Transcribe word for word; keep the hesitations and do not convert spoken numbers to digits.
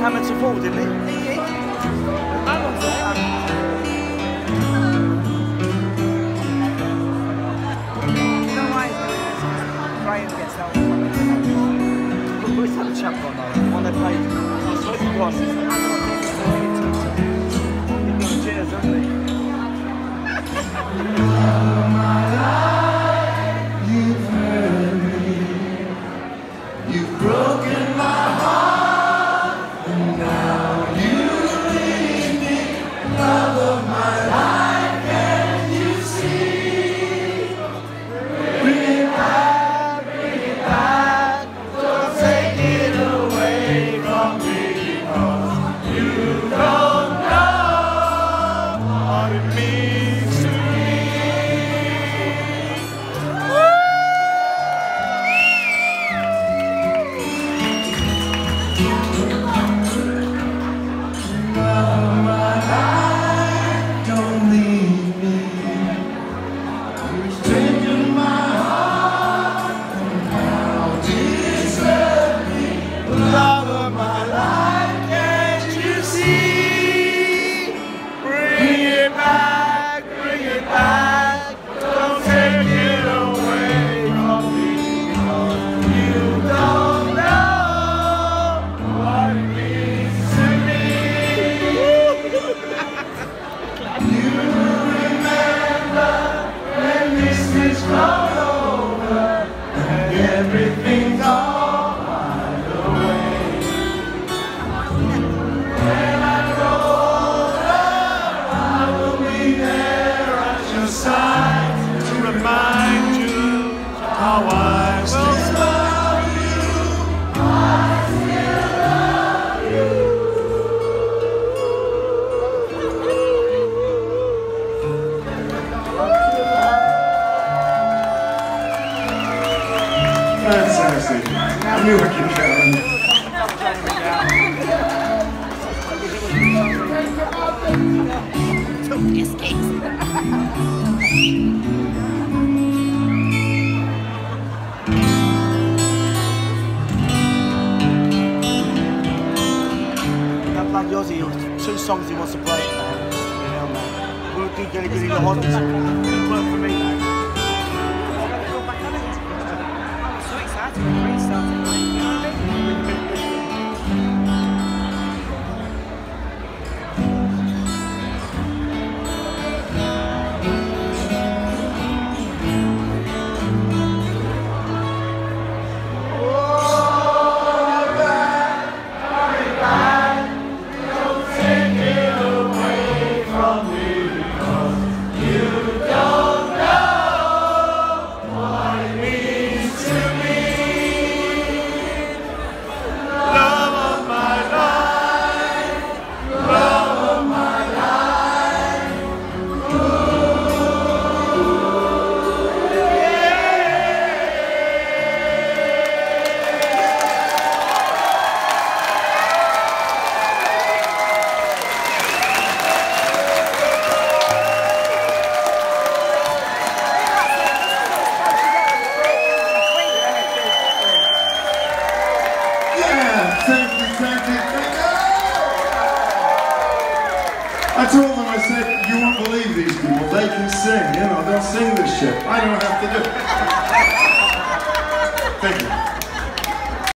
hammer to fall, didn't he? Brian gets that Look, where's that chap gone now? The one they played. Oh, sweaty glasses. They've got chairs, haven't they? You've hurt me, you've broken my heart, and now you leave me, love of my life, can't you see? Bring it back, bring it back, don't take it away from me, because you don't know what it means to me. Everything's all right away. When I grow older, I will be there at your side to remind you how I still love you. I still love you. Fantastic. I knew I could count on you. That lad Yozzy, two songs he wants to play now. We'll do Gilly Gilly the Hottest. Good work for me now. so excited when we started, like, you know what I mean? I told them, I said, you won't believe these people, they can sing, you know, they'll sing this shit. I don't have to do it.